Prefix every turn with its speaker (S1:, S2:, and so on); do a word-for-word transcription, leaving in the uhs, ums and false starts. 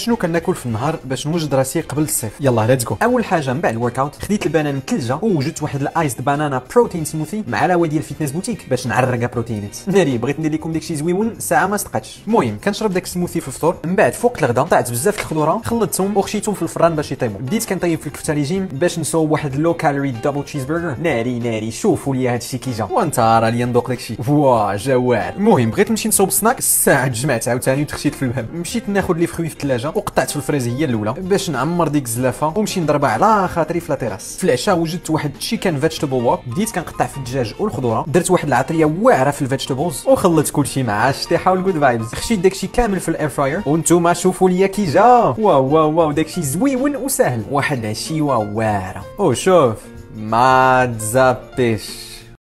S1: شنو كناكل في النهار باش نوجد راسي قبل الصيف؟ يلا ليتس جو. اول حاجه من بعد الورك اوت خديت البنان مثلجه ووجدت واحد الايسد بانانا بروتين سموثي مع العلاوه ديال فيتنس بوتيك باش نعرقها بروتينات. ناري بغيت ندير لكم داكشي زويون ساعه ما صدقاتش. المهم كنشرب داك السموثي في الفطور، من بعد فوق الغدا قطعت بزاف الخضره خلطتهم وخشيتهم في الفران باش يطيبوا. بديت كنطيب في الكفته ريجيم باش نسوي واحد لو كالوري دبل تشيز برجر. ناري ناري شوفوا لي هادشي كي جا وانت راه لي ندوق داكشي واه جا واعر. المهم بغيت نمشي نصوب سناك، الساعه تجمعت عاوتاني وتخشيت في الباب. مشيت ناخذ لي فروي في الثلاجه وقطعت في الفريز هي الاولى باش نعمر ديك الزلافه ومشي نضربها على خاطري في لاطيراس. في العشاء وجدت واحد تشيكن فيجيتابل ووك، بديت كنقطع في الدجاج والخضره، درت واحد العطريه واعره في الفيجيتابلز وخلطت كلشي مع الشطيحه والجود فايبز. خشيت داكشي كامل في الاير فراير وانتوما شوفوا ليا كي جا. واو واو واو داكشي زويون وسهل، واحد العشيوه واعره. او شوف ما تزابيش.